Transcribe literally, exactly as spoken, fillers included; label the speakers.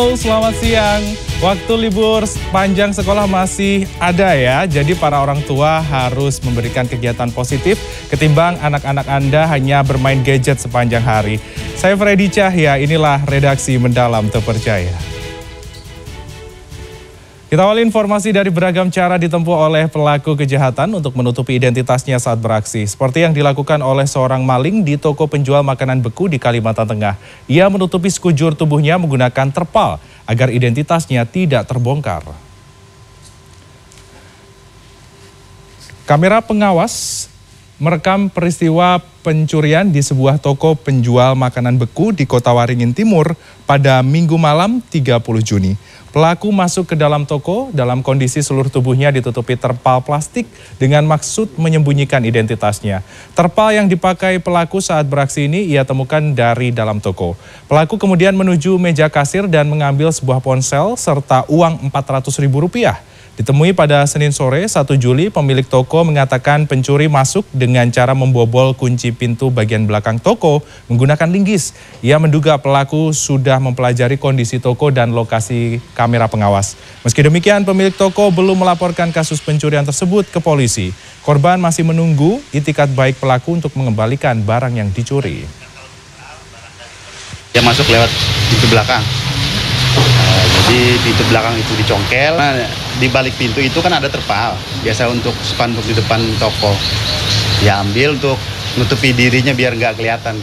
Speaker 1: Halo, selamat siang. Waktu libur panjang sekolah masih ada ya, jadi para orang tua harus memberikan kegiatan positif ketimbang anak-anak Anda hanya bermain gadget sepanjang hari. Saya Freddy Cahya, inilah redaksi Mendalam Terpercaya. Kita awali informasi dari beragam cara ditempuh oleh pelaku kejahatan untuk menutupi identitasnya saat beraksi. Seperti yang dilakukan oleh seorang maling di toko penjual makanan beku di Kalimantan Tengah. Ia menutupi sekujur tubuhnya menggunakan terpal agar identitasnya tidak terbongkar. Kamera pengawas merekam peristiwa pencurian di sebuah toko penjual makanan beku di Kota Waringin Timur pada Minggu malam tiga puluh Juni. Pelaku masuk ke dalam toko dalam kondisi seluruh tubuhnya ditutupi terpal plastik dengan maksud menyembunyikan identitasnya. Terpal yang dipakai pelaku saat beraksi ini ia temukan dari dalam toko. Pelaku kemudian menuju meja kasir dan mengambil sebuah ponsel serta uang empat ratus ribu rupiah. Ditemui pada Senin sore satu Juli, pemilik toko mengatakan pencuri masuk dengan cara membobol kunci pintu bagian belakang toko menggunakan linggis. Ia menduga pelaku sudah mempelajari kondisi toko dan lokasi kamera pengawas. Meski demikian, pemilik toko belum melaporkan kasus pencurian tersebut ke polisi. Korban masih menunggu itikat baik pelaku untuk mengembalikan barang yang dicuri.
Speaker 2: Dia masuk lewat pintu belakang. Uh, jadi pintu belakang itu dicongkel. Nah, di balik pintu itu kan ada terpal. Biasa untuk spanduk di depan toko. Dia ambil untuk nutupi dirinya biar nggak kelihatan.